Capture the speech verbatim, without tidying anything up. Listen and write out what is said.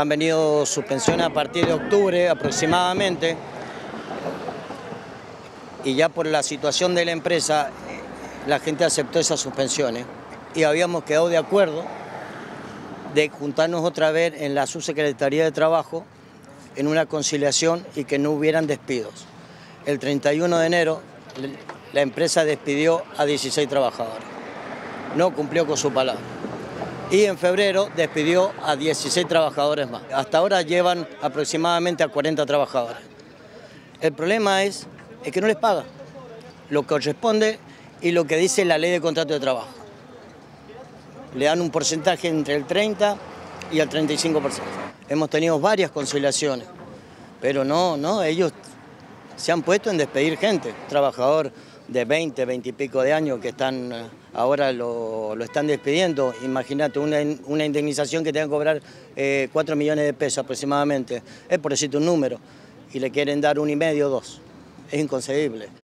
Han venido suspensiones a partir de octubre aproximadamente, y ya por la situación de la empresa la gente aceptó esas suspensiones y habíamos quedado de acuerdo de juntarnos otra vez en la Subsecretaría de Trabajo en una conciliación y que no hubieran despidos. El treinta y uno de enero la empresa despidió a dieciséis trabajadores, no cumplió con su palabra. Y en febrero despidió a dieciséis trabajadores más. Hasta ahora llevan aproximadamente a cuarenta trabajadores. El problema es, es que no les paga lo que corresponde y lo que dice la ley de contrato de trabajo. Le dan un porcentaje entre el treinta y el treinta y cinco por ciento. Hemos tenido varias conciliaciones, pero no, no, ellos se han puesto en despedir gente, trabajador de veinte, veinte y pico de años que están ahora lo, lo están despidiendo. Imagínate una, una indemnización que tenga que cobrar eh, cuatro millones de pesos aproximadamente, es por decirte un número, y le quieren dar un y medio, dos. Es inconcebible.